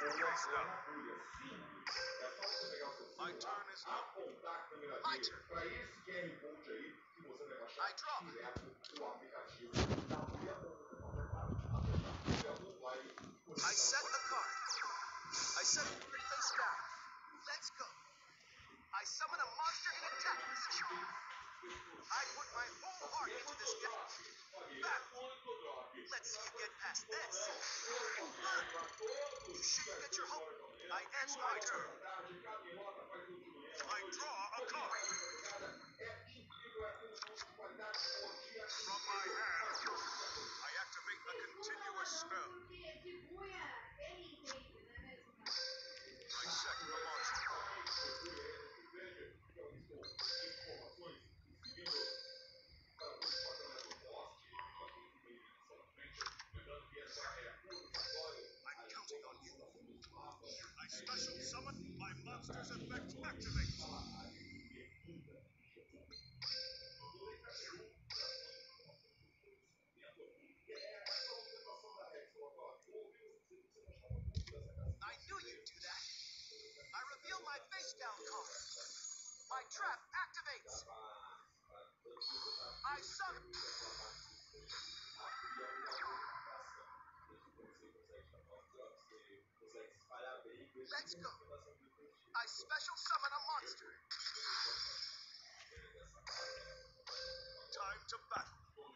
Yes, no. My turn is up. My turn. I draw. I set a card. I set it face down. Let's go. I summon a monster in attack position. I put my whole heart into this guy. Back. Let's see you get past this. You sure you get your hope? I end my turn. I draw a card. From my hand, I activate a continuous spell. I set a monster. I'm counting on you. I special summon. My monster's effect activates. I knew you'd do that. I reveal my face down card. My trap activates. I summon. Let's go. I special summon a monster. Time to battle.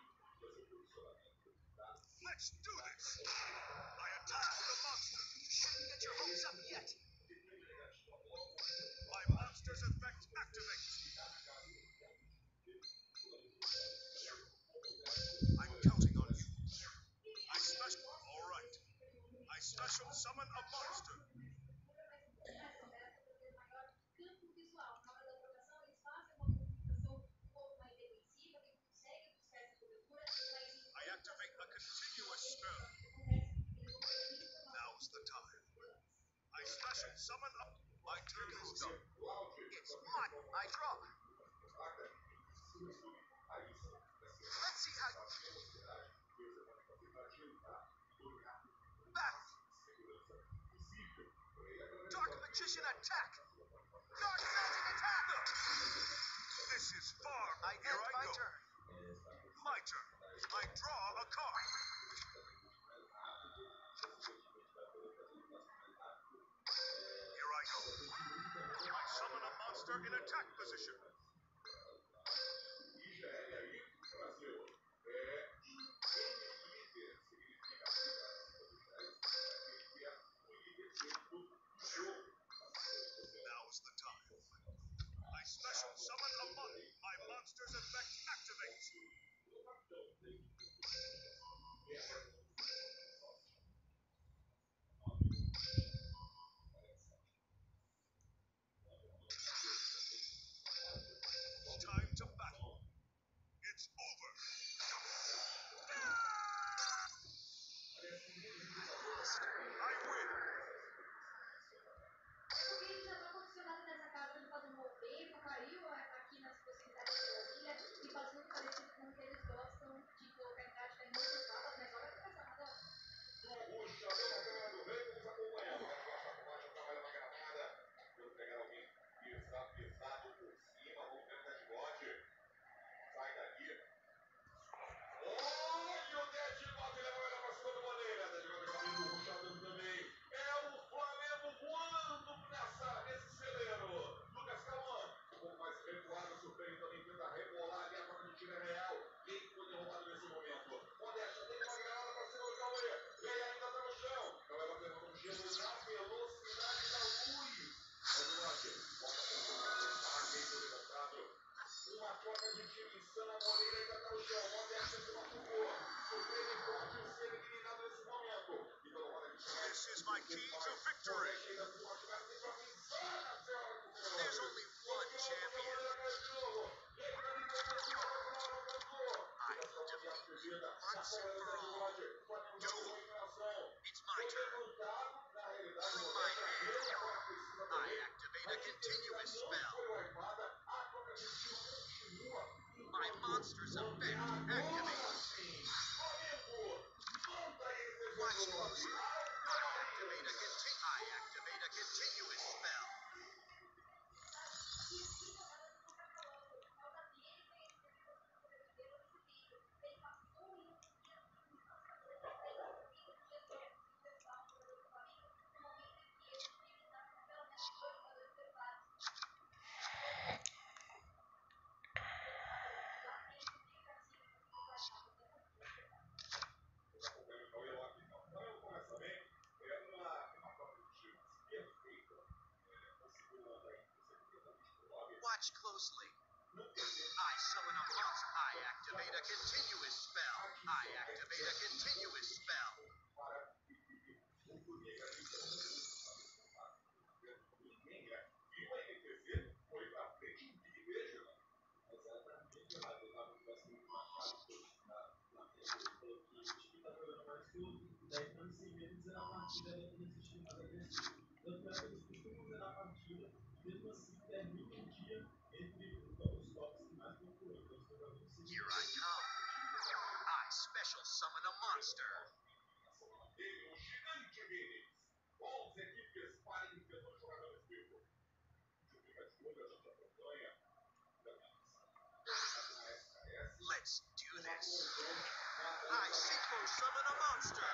Let's do this. I attack the monster. You shouldn't get your hopes up yet. My monster's effect activates. I'm counting on you. I special. All right. I special summon a monster. I activate a continuous spell. Now's the time. I special summon up. My turn is done. It's mine. I draw. Let's see how you... Back. Dark Magician attack. Dark Magic attack. This is far. Here I go. Turn. My turn. I draw a card. Here I go. I summon a monster in attack position. Now's the time. I special summon a monster. My monster's effect activates. Time to battle. It's over. I win. This is my key to victory. There's only one champion. I will defeat you once and for all. Duel. It's my turn. From my hand, I activate a continuous spell. My monster's effect activates. Watch closely. I activate a I closely. I summon a monster. I activate a continuous spell. I activate a continuous spell. Here I come. I special summon a monster. Let's do this. I synchro summon a monster.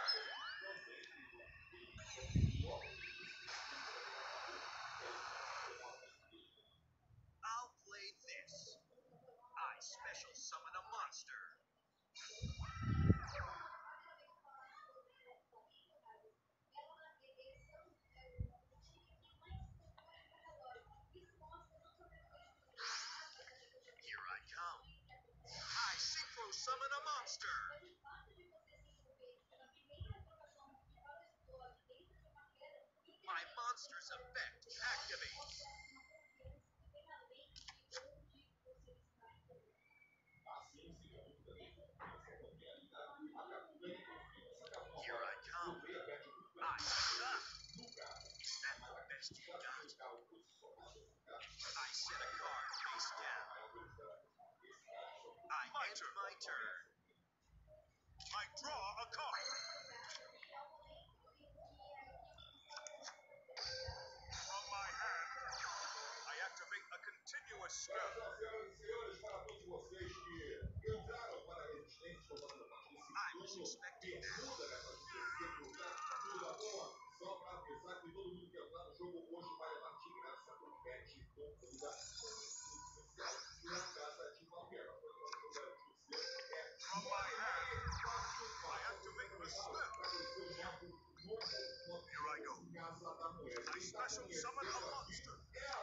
I'll play this. I special summon a monster. Here I come. I synchro summon a monster. My monster's effect activates. Here I come. I suck. Is that the best you got? I set a card face down. I end my turn. I draw a card. From my hand, I activate a continuous spell. I was expecting that. From my hand, I activate a spell. Here I go. I special summon a monster.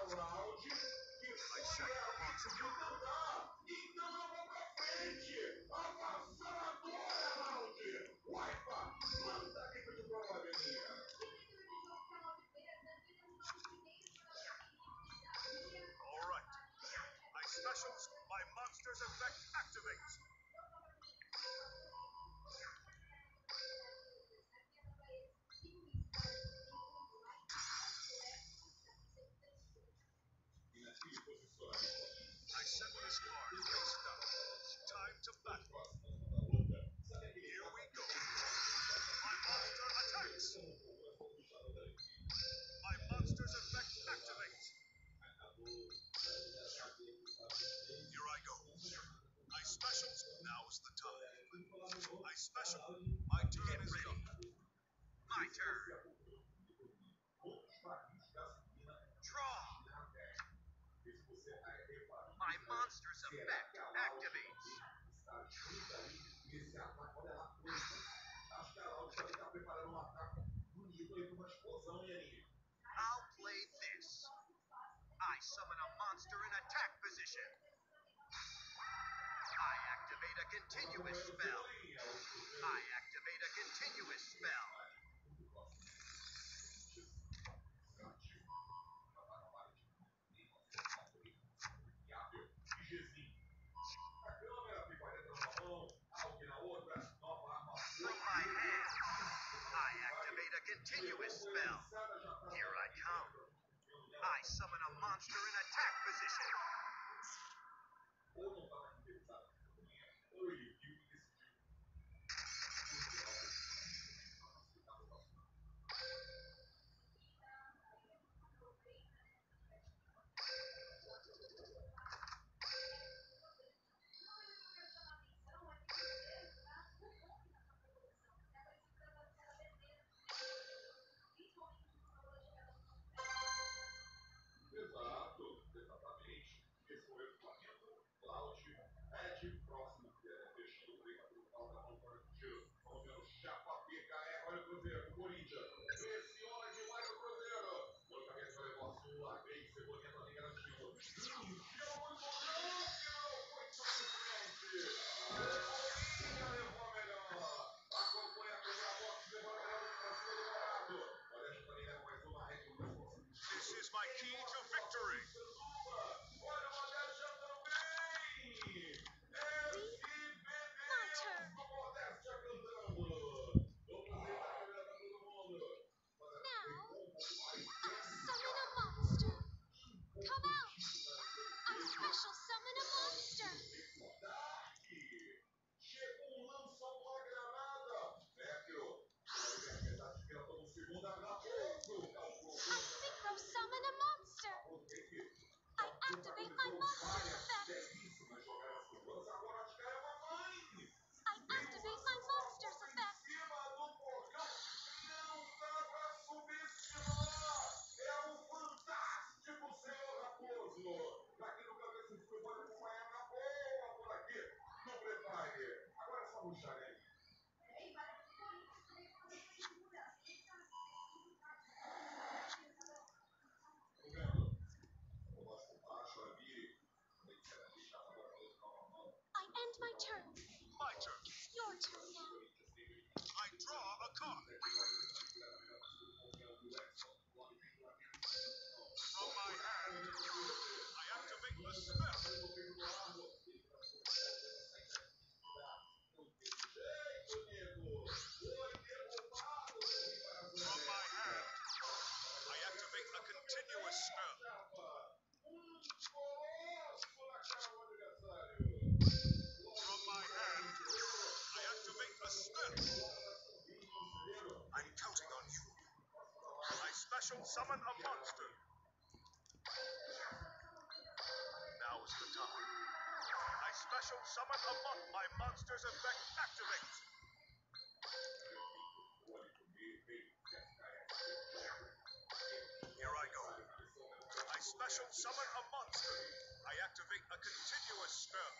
I set the monster. All right. I specials. My monster's effect activates. I set this card face down. Time to battle. Here we go. My monster attacks. My monster's effect activates. Here I go. I specials. Now's the time. I special. My turn is up. My turn. Draw. My monster's effect activates. I'll play this. I summon a monster in attack position. I activate a continuous spell. I activate a continuous spell. From my hand, I activate a continuous spell. Here I come. I summon a monster in attack position. spell. From my hand, I activate a continuous spell. From my hand, I activate a spell. I'm counting on you. I special summon a monster. Now is the time. I special summon a my monster's effect activates. Here I go. I special summon a monster. I activate a continuous spell.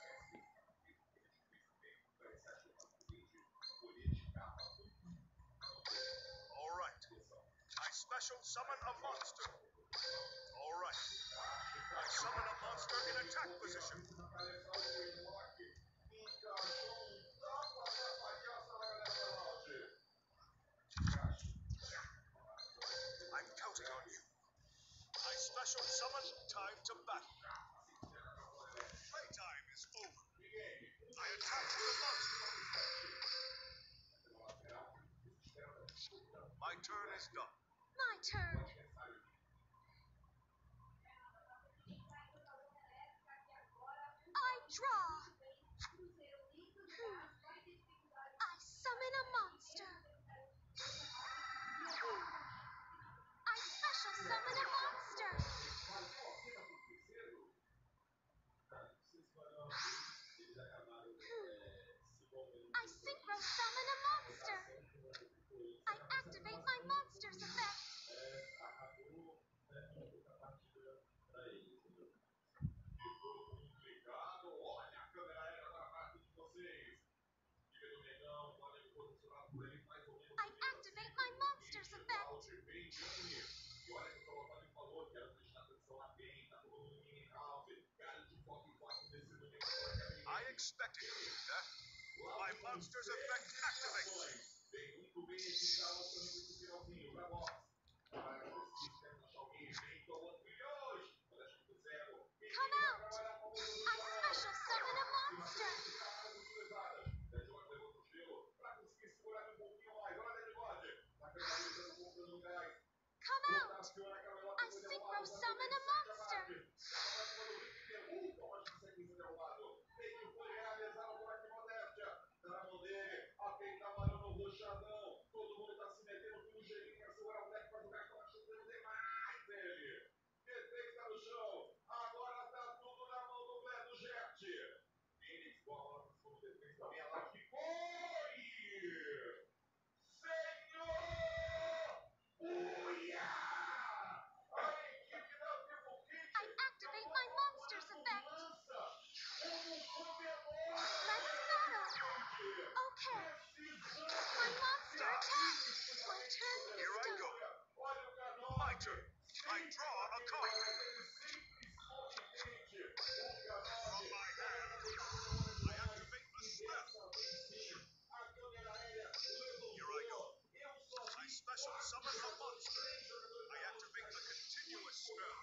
Alright. I special summon a monster. Alright. I summon a monster in attack position. I'm counting on you. I special summon time to battle. Playtime is over. I attack the monster. My turn is done. My turn. I draw. I summon a monster. I special summon a monster. I synchro summon a monster. I activate my monster's effect. I activate my monster's effect. I expected you to do that. My monster's effect activates. Come out. I special summon a monster. Come out. I synchro summon a monster. I activate my monster's effect. Let's battle. Okay. My monster attacks. My turn is Here I done. go. My turn. I draw a card. From my hand, I activate a spell. Here I go. I special summon a monster. I activate a continuous spell.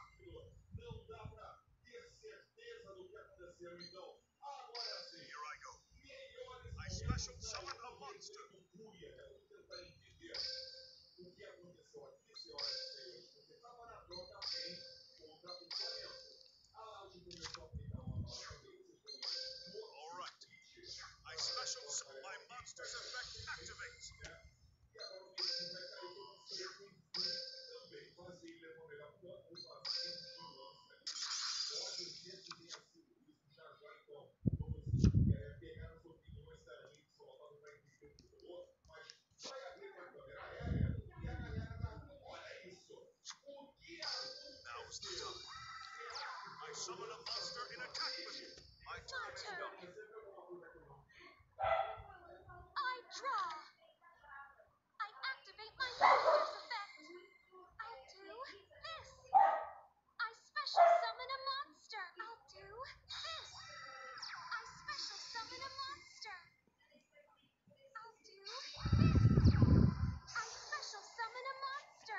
Here I go. I special summon a monster. Alright. I special my monster's effect activates. Now's the time. I summon a monster in attack position. My turn is done. I draw. I activate my monster's effect. I'll do this. I special summon a monster. I'll do this. I special summon a monster. I'll do this. I special summon a monster.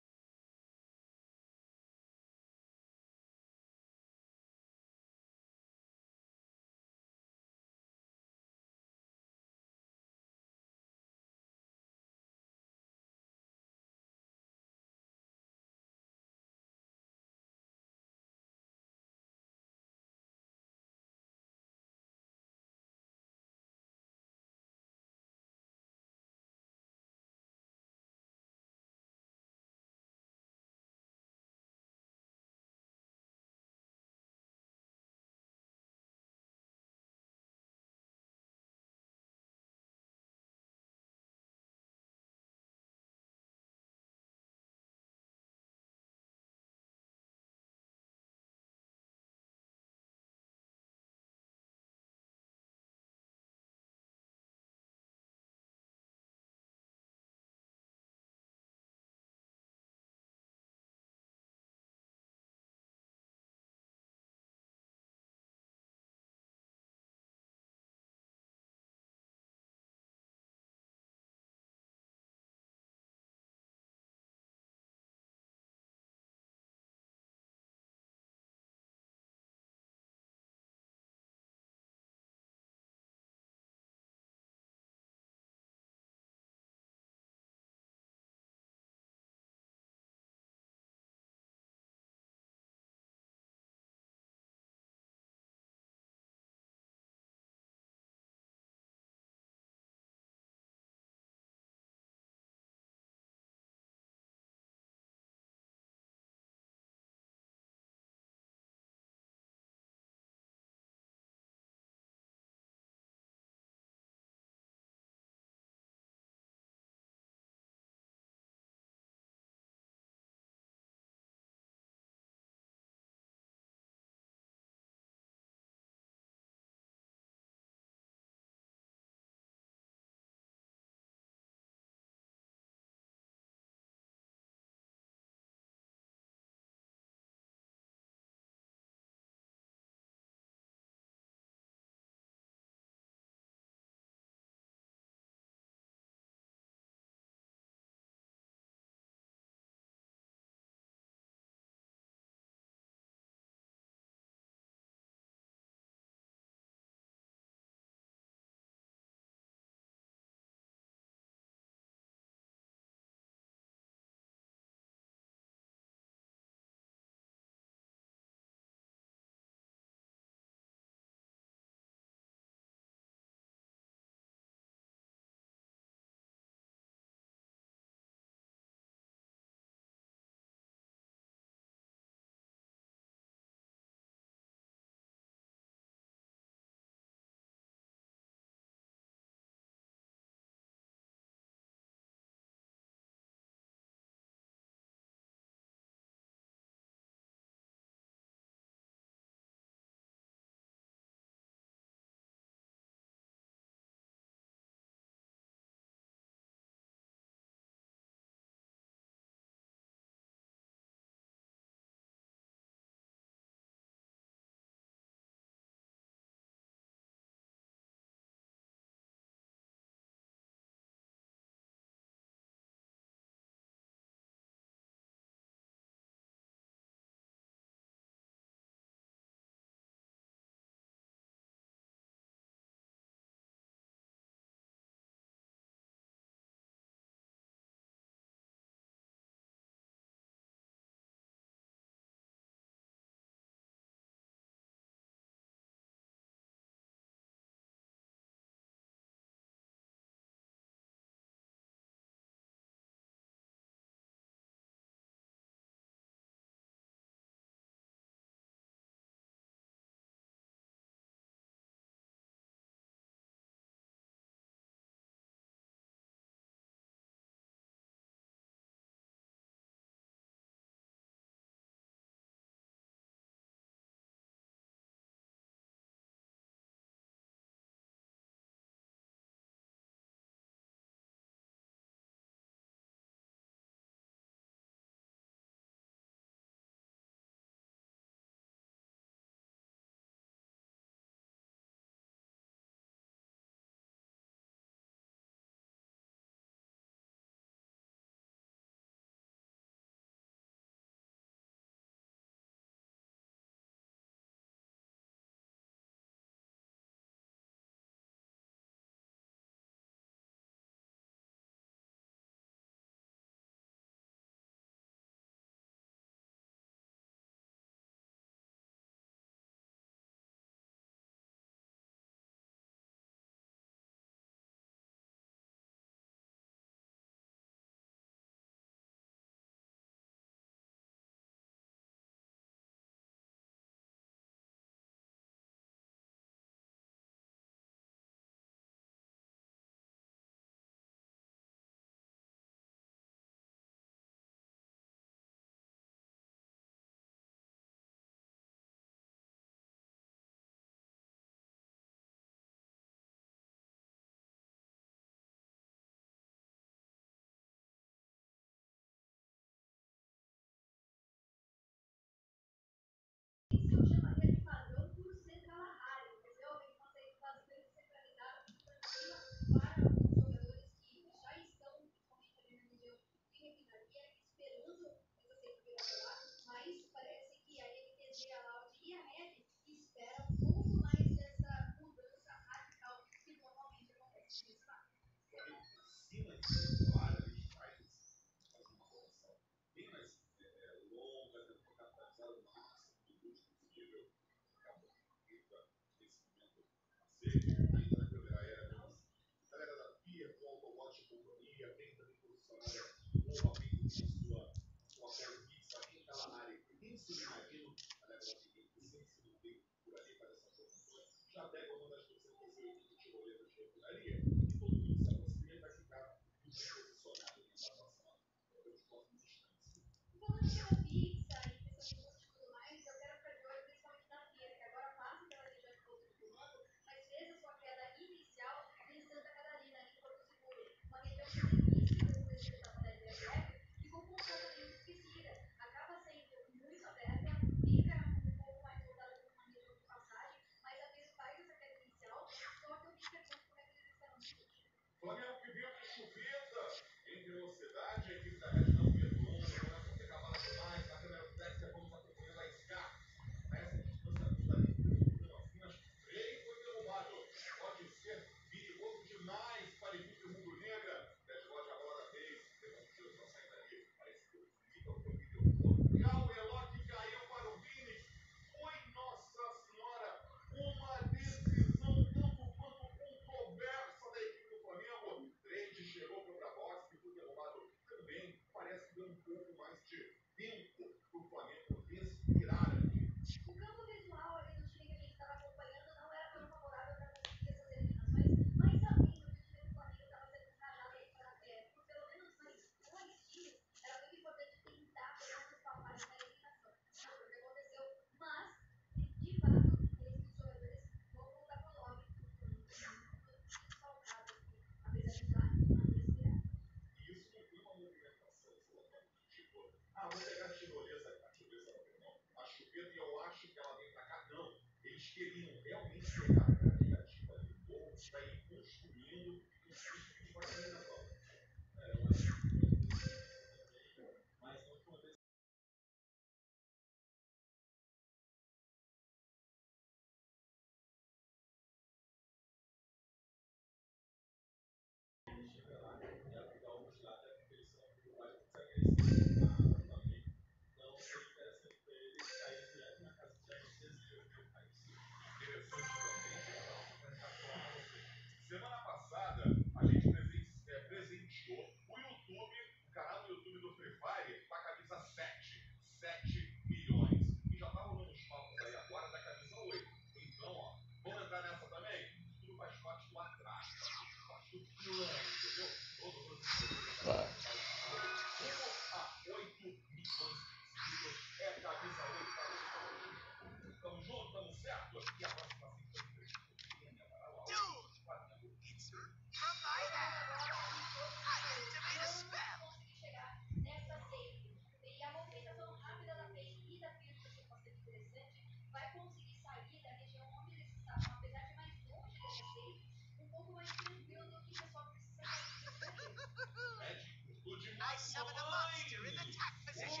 I summon a monster in attack position.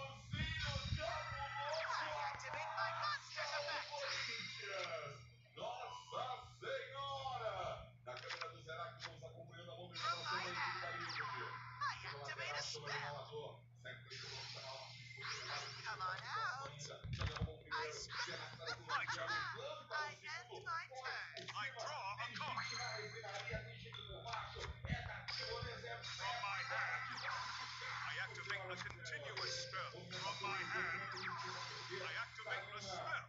I activate my monster's effect. From my hand, I activate a spell. Come on out. I My turn. I end my turn. I draw a card. From my hand, I activate a continuous spell. From my hand, I activate a spell.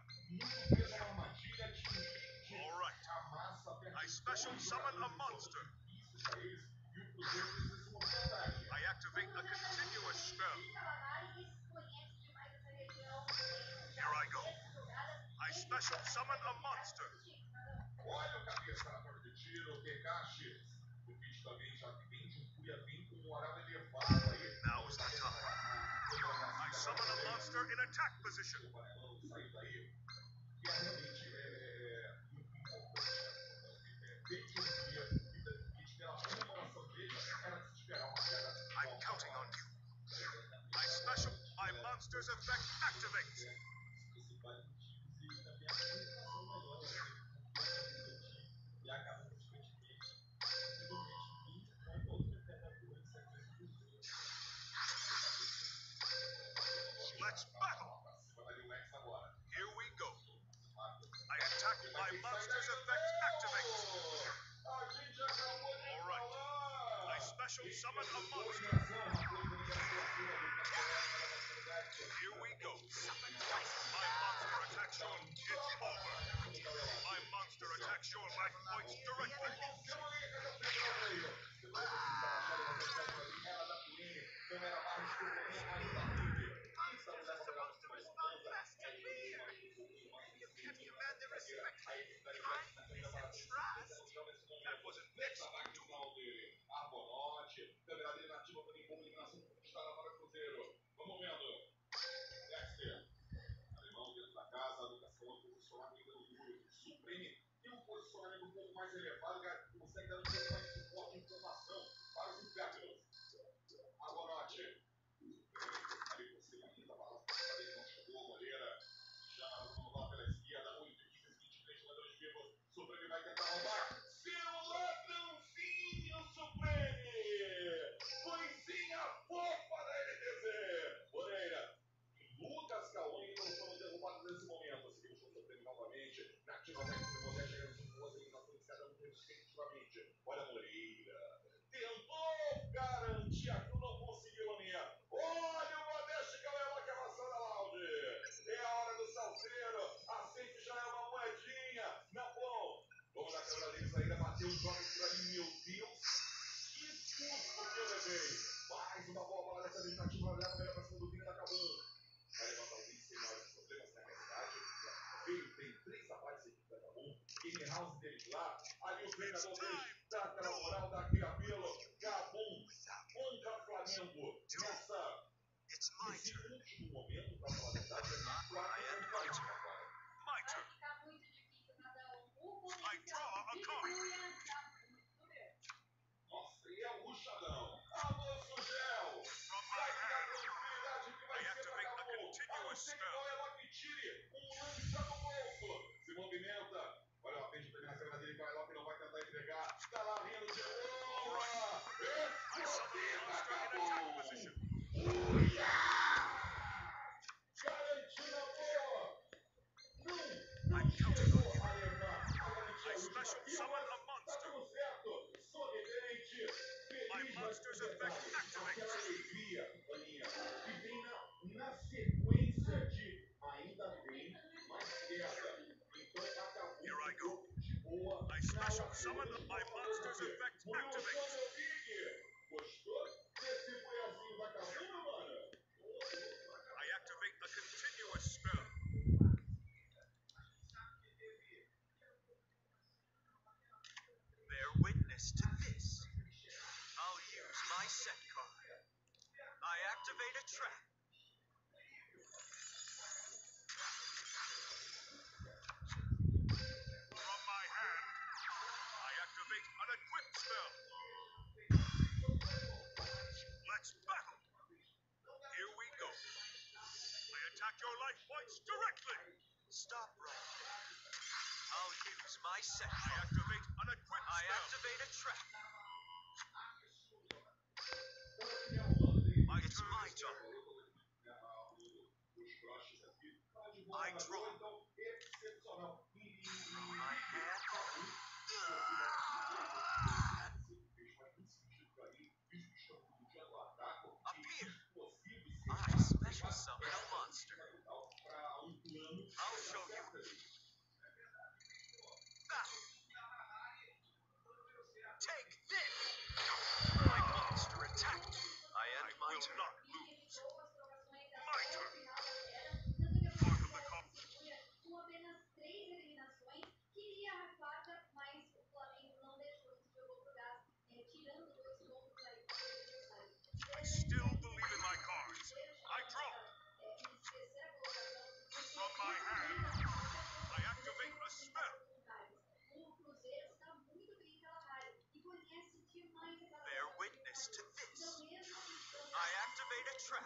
All right. I special summon a monster. I activate a continuous spell. Here I go. I special summon a monster. Now is the time. I summon a monster in attack position. I'm counting on you. I special. My monster's effect activates. Let's battle. Here we go. I attack. My monster's effect activates. All right. I special. special summon a monster. Here we go. My monster attacks your... It's over. My monster attacks your life points directly. You're supposed to respond fast and clear. You can't command their respect. Kindness and trust. That wasn't next to It's time to rule. It's my turn. My turn. I draw a card. From my hand, I activate a continuous spell. I summon a monster in attack position. I'm counting on you. I special summon a monster. My monster's effect activates. Here I go. I special summon my monster's effect activates. I activate a continuous spell. Bear witness to this. I'll use my set card. I activate a trap. From my hand, I activate an equip spell. Let's battle. Here we go. I attack your life points directly. Stop right there. I'll use my set card. I activate an equip spell. I activate a trap. It's my turn. I draw. From my hand. Appear. I special summon a monster. I'll show you. Battle. Take this. My monster attacked. I end my turn. Not lose. My turn. Part of the conflict. I still believe in my cards. I draw. From my hand, I activate a spell. Bear witness to this. I activate a trap.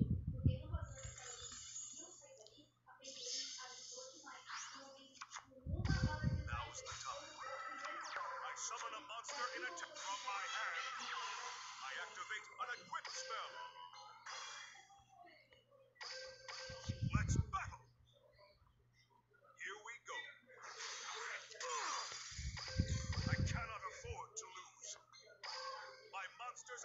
Now's the time. I summon a monster in attack. From my hand, I activate an equip spell. Let's battle. Here we go. I cannot afford to lose. My monster's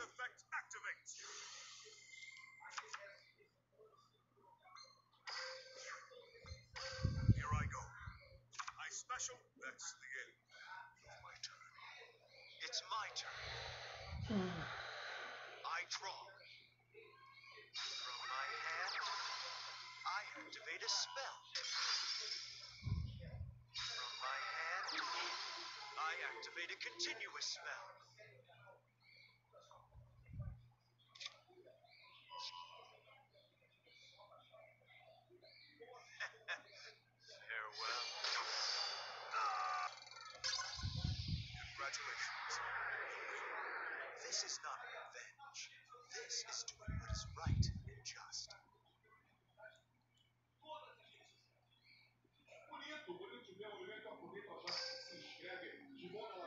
special? That's the end of my turn. It's my turn. I draw. From my hand, I activate a spell. From my hand, I activate a continuous spell. Farewell. Congratulations. This is not revenge. This is doing what is right and just. Bonito mesmo, ele aproveitar já se inscreve de boa